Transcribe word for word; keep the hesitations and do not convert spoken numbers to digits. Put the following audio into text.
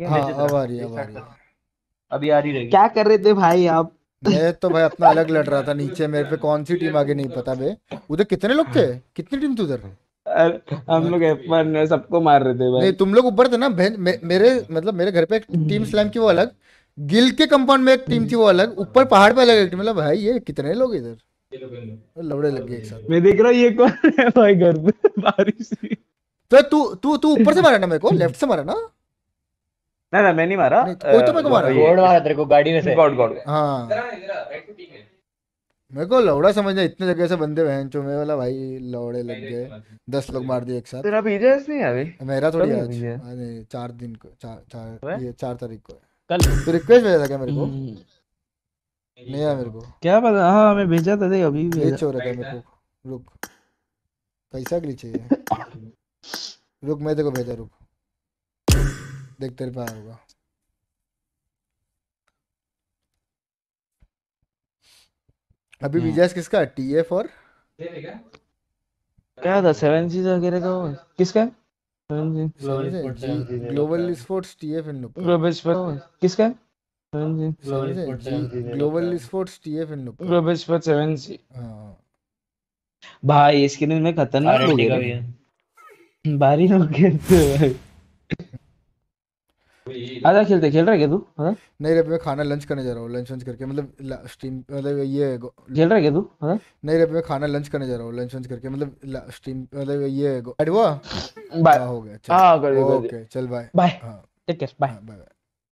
हाँ अब आ रही है अब आ रही है। अभी आ रही रहेगी। क्या कर रहे थे भाई आप? मैं तो भाई अपना अलग लड़ रहा था नीचे, मेरे पे कौन सी टीम आगे नहीं पता बे। उधर कितने लोग थे, कितनी टीम थी उधर? अरे, हम लोग एफ वन में सबको मार रहे थे नहीं भाई। तुम लोग ऊपर थे ना बहन, मे, मेरे मतलब मेरे घर पे एक टीम स्लैम की वो अलग, गिल के कंपाउंड में एक टीम थी वो अलग, ऊपर पहाड़ पे अलग एक टीम। मतलब भाई ये कितने लोग इधर लौड़े लग गए एक साथ। मैं देख रहा हूँ ये कौन है भाई घर पे बारिश हुई। तो तू तू तू ऊपर से मारा ना मेरे को, लेफ्ट से मारा ना? ना ना मैं नहीं मारा, नहीं तो कोई तो मेरे को अ, मारा। ये गॉड मारा तेरे को गाड़ी में से। God God. हाँ मेरे को लौड़ा समझना, इतने जगह से बंदे बहन चो, मैं वाला भाई लौड़े लग गए। दस लोग मार दिए एक साथ। तेरा पीजेस नहीं है अभी? मेरा थोड़ी कब है आज, पीजे? आज नहीं, चार दिन को, चार है? चार ये चार तारीख को है। कल तो रिक्वेस्ट भेजा था क्या मेरे को? हम्म, नहीं आया मेरे को। क्या पता, हाँ मैं भेजा था, देख अभी भी भेजा। ग्लिच हो रखा है मेरे को, रुक। पैसा ग्लिच है ये, रुक मैं तेरे को भेजा, रुक देख तेरे पे आया होगा। अभी विजय किसका, टी एफ और क्या था सेवन सीज वगैरह का वो? किसका? सेवन ग्लोबल स्पोर्ट्स जी seven C global sports T F इन लोग का। ग्लोबल स्पोर्ट किसका? सेवन सी ग्लोबल समझे स्पोर्ट्स जी, seven C global sports T F इन लोग का। Global sport seven C. हाँ भाई इसके दिन में खतरनाक हो आरएनटी का गए भी है। रे। बारी हो गए थे भाई। आजा खेलते, खेल रहा है क्या तू? आजा नहीं रे, मैं खाना लंच करने जा रहा हूँ, लंच वंच करके मतलब स्ट्रीम मतलब ये गो- खेल रहा है क्या तू? आजा नहीं रे, मैं खाना लंच करने जा रहा हूँ, लंच वंच करके मतलब स्ट्रीम मतलब ये गो- ऐड हुआ। बाय। हाँ हो गया चल। हाँ कर दिया कर दिया। ओके चल बाय। बाय, हाँ टेक केयर, बाय। हाँ बाय।